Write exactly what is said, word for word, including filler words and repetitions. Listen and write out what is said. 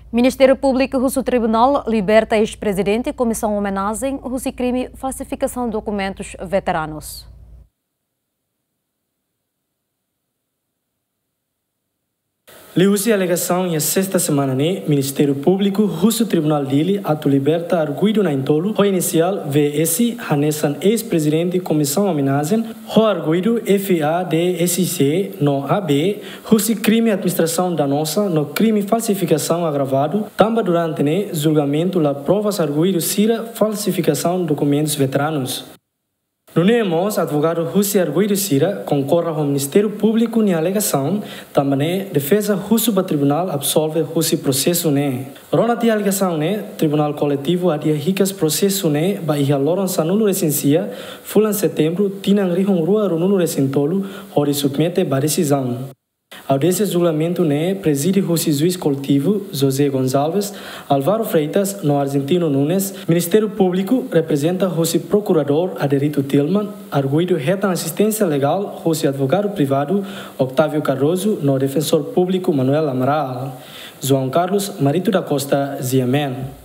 Ministério Público russo Tribunal liberta ex-presidente e comissão homenagem russo crime falsificação de documentos veteranos. Liu-se a alegação e a sexta semana né, Ministério Público russo Tribunal dele atu liberta arguido na intolo, o inicial V S Hanesan ex-presidente e comissão homenagem, o arguido F A D S C no A B, russo crime administração danosa no crime falsificação agravado, também durante né, julgamento la provas arguido sira falsificação de documentos veteranos. No Nemos, advogado russo arguido sira concorre ao Ministério Público na alegação, também defesa russo para tribunal absolve russo processo né. Ronati a alegação né, tribunal coletivo adia ricas processo né, bahia Lourenço nulo recensia, fulan setembro, tinang rihong rua nulo recentolo, hori submete ba decisão. Audiência de julgamento né, preside russo juiz coletivo José Gonçalves, Álvaro Freitas, no Argentino Nunes, Ministério Público representa russo procurador Aderito Tillman, arguido reta assistência legal russo advogado privado Octávio Cardoso, no defensor público Manuel Amaral, João Carlos Marito da Costa Ziamen.